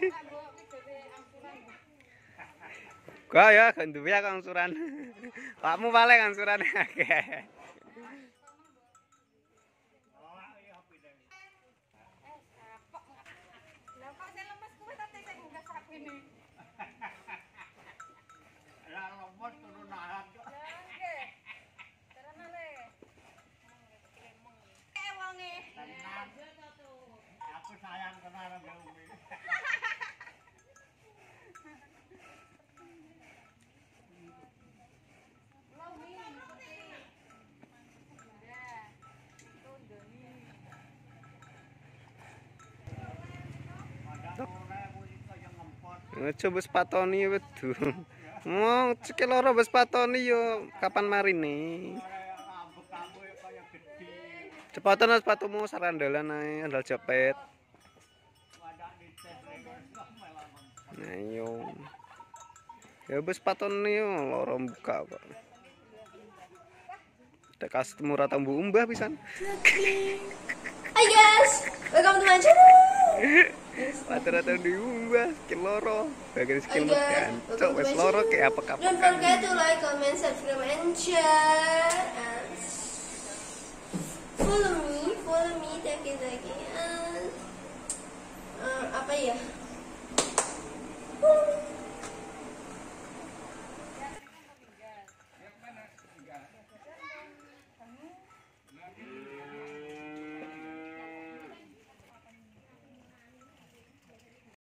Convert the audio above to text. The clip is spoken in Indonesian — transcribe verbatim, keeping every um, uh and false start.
Kok ya gak duwe aku angsuran. Pakmu paling angsurane akeh. Aku sayang kenal Mbak Umi. Coba sepatoni wedu. Mau cekil loro wis patoni yo kapan marine. Cepatan sepatumu sarandalan ae andal jepit. Nah yo. Ya wis patoni yo loro buka kok. Ada customer atau Bu Umbah pisan. Hi guys, welcome to my channel. Rata-rata diumbah skill loro. Bagian skill Hi mas guys, kan. welcome Cok to wis my loro channel. kayak apa kapan. Don't forget to like, comment, subscribe, and share. And follow me, follow me, thank you, thank you. And uh, apa ya?